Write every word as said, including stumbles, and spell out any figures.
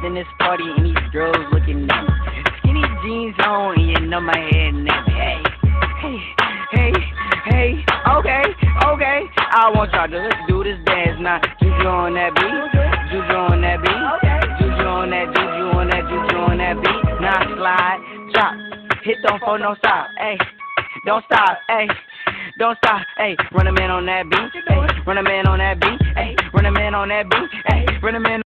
in this party and these girls looking at me. Skinny jeans on and you know my head nappy. Hey, hey, hey, hey, okay, okay. I want y'all to let's do this dance now. Juju on that beat, juju on that beat, juju on that, juju on that, juju on that beat. Now slide, drop, hit don't fall, no stop, hey, don't stop, hey. Don't stop, hey, run a man on that beat, hey, run a man on that beat, hey, run a man on that beat, hey, run a man.